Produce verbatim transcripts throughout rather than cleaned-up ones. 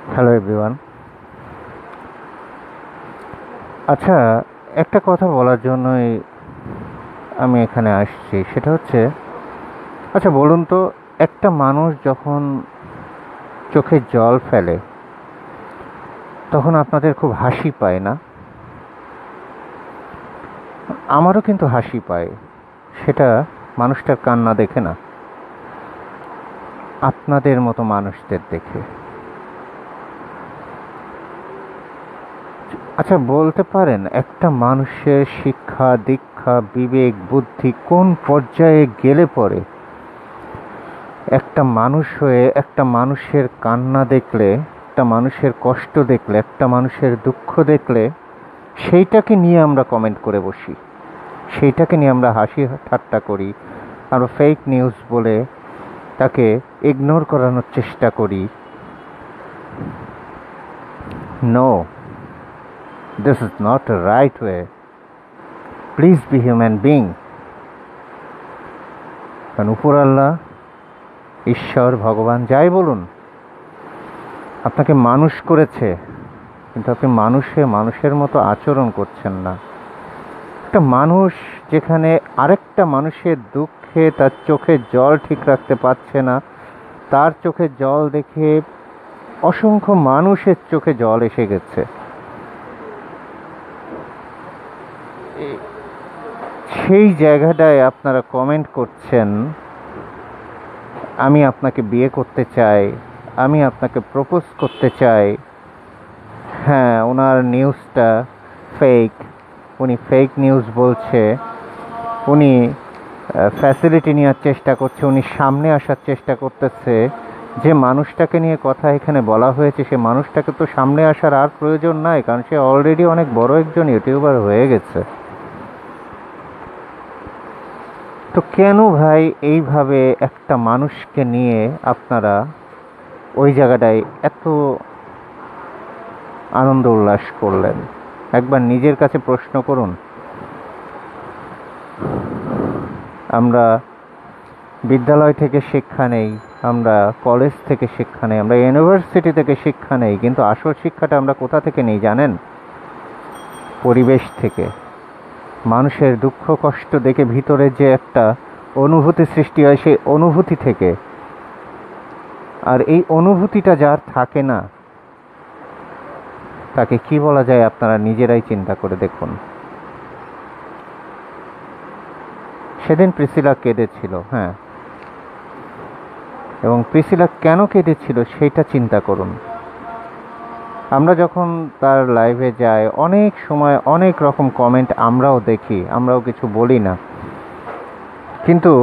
Hello everyone. আচ্ছা, একটা কথা বলার জন্যই আমি এখানে আসছি, সেটা হচ্ছে, আচ্ছা বলুন তো, একটা মানুষ যখন চোখে জল ফেলে তখন আপনাদের খুব হাসি পায় না? আমারও কিন্তু হাসি পায়, সেটা মানুষটার কান্না দেখে না, আপনাদের মতো মানুষদের দেখে। আচ্ছা বলতে পারেন, একটা মানুষের শিক্ষা দীক্ষা বিবেক বুদ্ধি কোন পর্যায়ে গেলে পরে একটা মানুষ হয়ে একটা মানুষের কান্না দেখলে, একটা মানুষের কষ্ট দেখলে, একটা মানুষের দুঃখ দেখলে সেইটাকে নিয়ে আমরা কমেন্ট করে বসি, সেইটাকে নিয়ে আমরা হাসি ঠাট্টা করি, আমরা ফেক নিউজ বলে তাকে ইগনোর করানোর চেষ্টা করি। No, this is not a right way. Please be human being. কারণ উপর আল্লাহ, ঈশ্বর, ভগবান যাই বলুন, আপনাকে মানুষ করেছে, কিন্তু আপনি মানুষে মানুষের মতো আচরণ করছেন না। একটা মানুষ যেখানে আরেকটা মানুষের দুঃখে তার চোখে জল ঠিক রাখতে পারছে না, তার চোখে জল দেখে অসংখ্য মানুষের চোখে জল এসে গেছে, সেই জায়গাটায় আপনারা কমেন্ট করছেন, আমি আপনাকে বিয়ে করতে চাই, আমি আপনাকে প্রপোজ করতে চাই। হ্যাঁ, ওনার নিউজটা ফেক, উনি ফেক নিউজ বলছে, উনি ফ্যাসিলিটি নেওয়ার চেষ্টা করছে, উনি সামনে আসার চেষ্টা করতেছে। যে মানুষটাকে নিয়ে কথা এখানে বলা হয়েছে, সে মানুষটাকে তো সামনে আসার আর প্রয়োজন নাই, কারণ সে অলরেডি অনেক বড় একজন ইউটিউবার হয়ে গেছে। তো কেন ভাই এইভাবে একটা মানুষকে নিয়ে আপনারা ওই জায়গাটায় এত আনন্দ উল্লাস করলেন? একবার নিজের কাছে প্রশ্ন করুন। আমরা বিদ্যালয় থেকে শিক্ষা নেই, আমরা কলেজ থেকে শিক্ষা নেই, আমরা ইউনিভার্সিটি থেকে শিক্ষা নেই, কিন্তু আসল শিক্ষাটা আমরা কোথা থেকে নেই জানেন? পরিবেশ থেকে। মানুষের দুঃখ কষ্ট দেখে ভিতরে যে একটা অনুভূতি সৃষ্টি হয়, সেই অনুভূতি থেকে। আর এই অনুভূতিটা যার থাকে না, তাকে কি বলা যায় আপনারা নিজেরাই চিন্তা করে দেখুন। সেদিন প্রিসিলা কেঁদেছিল, হ্যাঁ, এবং প্রিসিলা কেন কেঁদেছিল সেটা চিন্তা করুন। আমরা যখন তার লাইভে যাই, অনেক সময় অনেক রকম কমেন্ট আমরাও দেখি, আমরাও কিছু বলি না, কিন্তু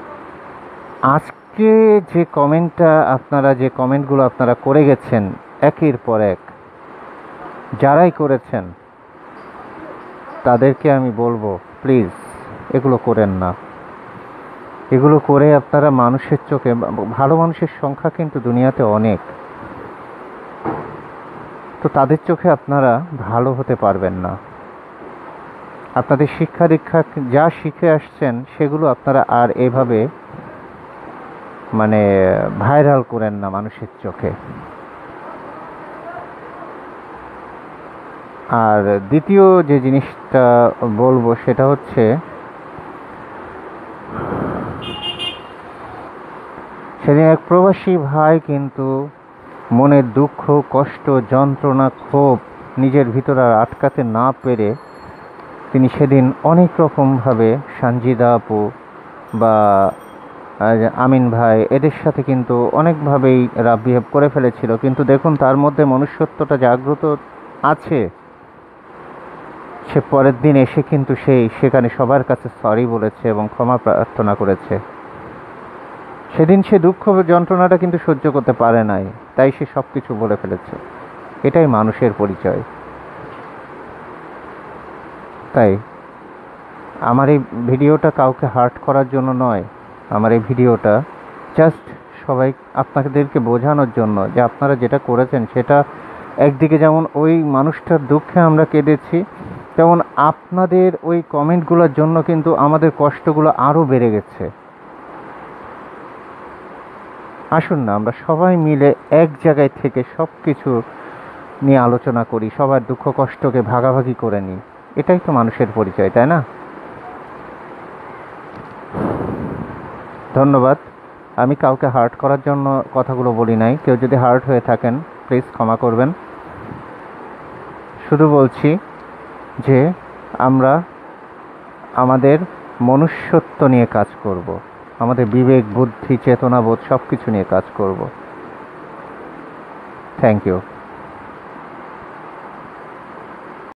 আজকে যে কমেন্টটা আপনারা, যে কমেন্টগুলো আপনারা করে গেছেন একের পর এক, যারাই করেছেন তাদেরকে আমি বলবো, প্লিজ এগুলো করেন না। এগুলো করে আপনারা মানুষের চোখে, ভালো মানুষের সংখ্যা কিন্তু দুনিয়াতে অনেক, তো তাদের চোখে আপনারা ভালো হতে পারবেন না। আপনাদের শিক্ষা দীক্ষা যা শিখে আসছেন সেগুলো আপনারা আর এভাবে মানে ভাইরাল করেন না মানুষের চোখে। আর দ্বিতীয় যে জিনিসটা বলবো সেটা হচ্ছে, সেদিন এক প্রবাসী ভাই কিন্তু মনের দুঃখ কষ্ট যন্ত্রণা ক্ষোভ নিজের ভিতরে আর আটকাতে না পেরে তিনি সেদিন অনেক রকমভাবে সানজিদা আপু বা আমিন ভাই এদের সাথে কিন্তু অনেকভাবেই রাফ বিহেভ করে ফেলেছিল, কিন্তু দেখুন তার মধ্যে মনুষ্যত্বটা জাগ্রত আছে। সে পরের দিন এসে কিন্তু সেই সেখানে সবার কাছে সরি বলেছে এবং ক্ষমা প্রার্থনা করেছে। সেদিন সে দুঃখ যন্ত্রণাটা কিন্তু সহ্য করতে পারে নাই, তাই সে সব কিছু বলে ফেলেছে। এটাই মানুষের পরিচয়। তাই আমার এই ভিডিওটা কাউকে হার্ট করার জন্য নয়, আমার এই ভিডিওটা জাস্ট সবাই আপনাদেরকে বোঝানোর জন্য যে আপনারা যেটা করেছেন সেটা একদিকে যেমন ওই মানুষটার দুঃখে আমরা কেঁদেছি, তেমন আপনাদের ওই কমেন্টগুলোর জন্য কিন্তু আমাদের কষ্টগুলো আরও বেড়ে গেছে। আসুন না আমরা সবাই মিলে এক জায়গায় থেকে সব কিছু নিয়ে আলোচনা করি, সবার দুঃখ কষ্টকে ভাগাভাগি করে নিই। এটাই তো মানুষের পরিচয়, তাই না? ধন্যবাদ। আমি কাউকে হার্ট করার জন্য কথাগুলো বলি নাই। কেউ যদি হার্ট হয়ে থাকেন প্লিজ ক্ষমা করবেন। শুধু বলছি যে আমরা আমাদের মনুষ্যত্ব নিয়ে কাজ করব, আমাদের বিবেক বুদ্ধি চেতনাবোধ সব কিছু নিয়ে কাজ করব। Thank you.